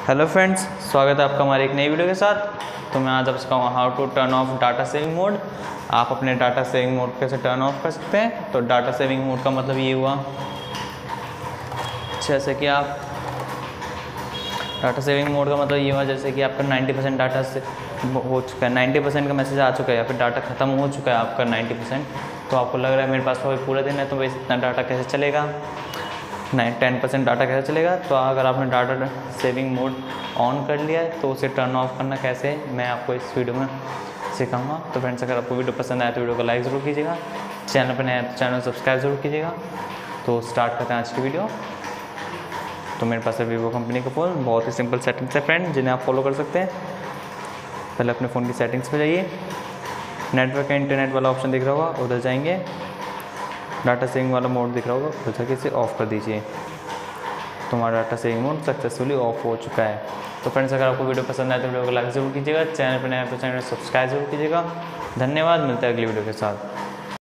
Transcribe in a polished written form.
Hello friends, स्वागत है आपका हमारी एक नई वीडियो के साथ। तो मैं आज आपको सिखाऊंगा how to turn off data saving mode. आप अपने डाटा सेविंग मोड कैसे टर्न ऑफ कर सकते हैं। तो डाटा सेविंग मोड का मतलब ये हुआ, जैसे कि आप डाटा सेविंग मोड का मतलब ये हुआ जैसे कि आपका 90% डाटा से हो चुका है, 90% का मैसेज आ चुका है या फिर डाटा ख़त्म हो चुका है आपका 90%। तो आपको लग रहा है मेरे पास तो पूरा दिन है, तो भाई इतना डाटा कैसे चलेगा, 10% डाटा कैसे चलेगा। तो अगर आपने डाटा सेविंग मोड ऑन कर लिया है तो उसे टर्न ऑफ करना कैसे, मैं आपको इस वीडियो में सिखाऊंगा। तो फ्रेंड्स, अगर आपको वीडियो पसंद आए तो वीडियो को लाइक ज़रूर कीजिएगा, चैनल पर नया है तो चैनल सब्सक्राइब ज़रूर कीजिएगा। तो स्टार्ट करते हैं आज की वीडियो। तो मेरे पास है वीवो कंपनी का फ़ोन, बहुत ही सिंपल सेटिंग्स है फ्रेंड जिन्हें आप फॉलो कर सकते हैं। पहले अपने फ़ोन की सेटिंग्स पे जाइए, नेटवर्क या इंटरनेट वाला ऑप्शन दिख रहा होगा, उधर जाएंगे। डाटा सेविंग वाला मोड दिख रहा होगा, उधर जाके इसे ऑफ़ कर दीजिए। तो हमारा data saving mode successfully off हो चुका है। तो फ्रेंड्स, अगर आपको वीडियो पसंद आए तो वीडियो को लाइक ज़रूर कीजिएगा, चैनल पर नया तो चैनल सब्सक्राइब जरूर कीजिएगा। धन्यवाद, मिलता है अगली वीडियो के साथ।